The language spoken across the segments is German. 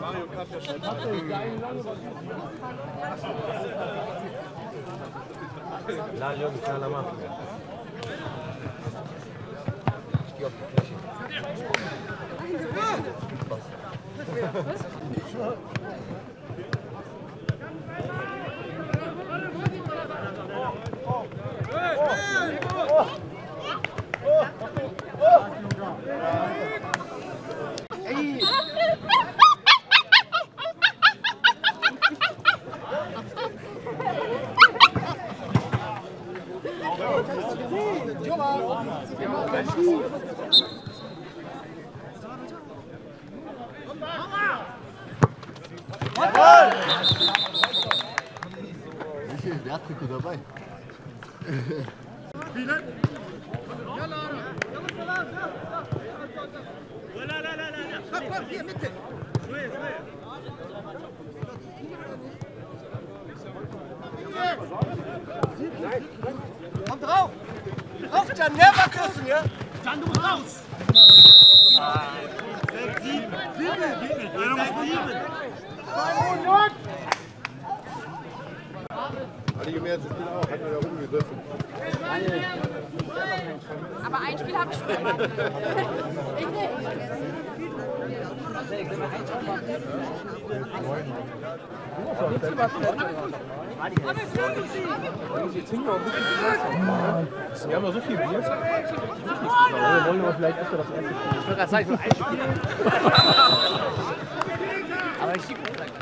Jungs, schneller machen. Ich gehe auf die Fläche. Wer hat Trikot dabei? Hier, Mitte! Komm drauf! Drauf, Can, never küssen, ja? Can, du musst raus! 6, 7! 7! 7! Einige mehr Spiele auch, hat man ja rumgegriffen. Aber ein Spiel habe ich schon gemacht. Ich nicht. Wir haben ja so viel Bier. Wir wollen aber vielleicht erst mal das erste Spiel. Ich würde gerade sagen, so ein Spiel. Aber ich schiebe das gleich.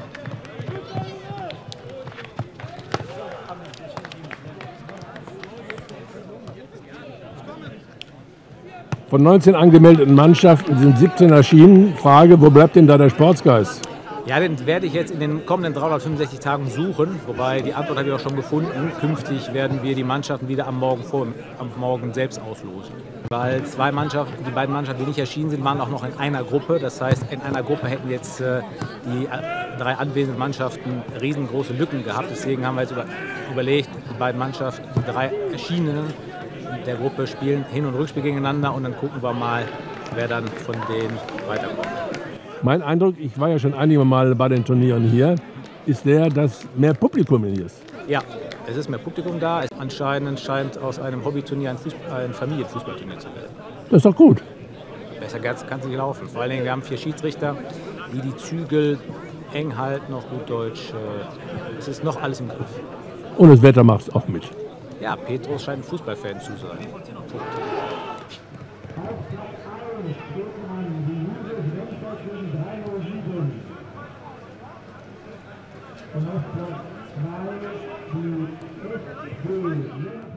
Von 19 angemeldeten Mannschaften sind 17 erschienen. Frage, wo bleibt denn da der Sportsgeist? Ja, den werde ich jetzt in den kommenden 365 Tagen suchen, wobei die Antwort habe ich auch schon gefunden. Künftig werden wir die Mannschaften wieder am Morgen selbst auslosen. Weil die beiden Mannschaften, die nicht erschienen sind, waren auch noch in einer Gruppe. Das heißt, in einer Gruppe hätten jetzt die 3 anwesenden Mannschaften riesengroße Lücken gehabt. Deswegen haben wir jetzt überlegt, die beiden Mannschaften, die 3 erschienenen der Gruppe spielen Hin- und Rückspiel gegeneinander und dann gucken wir mal, wer dann von denen weiterkommt. Mein Eindruck, ich war ja schon einige Mal bei den Turnieren hier, ist der, dass mehr Publikum hier ist. Ja, es ist mehr Publikum da. Anscheinend scheint aus einem Hobbyturnier ein Familienfußballturnier zu werden. Das ist doch gut. Besser kann es nicht laufen. Vor allen Dingen, wir haben 4 Schiedsrichter, die die Zügel eng halten, auf gut Deutsch. Es ist noch alles im Griff. Und das Wetter macht es auch mit. Ja, Petrus scheint ein Fußballfan zu sein. Und auf Platz 3 die FPÖ.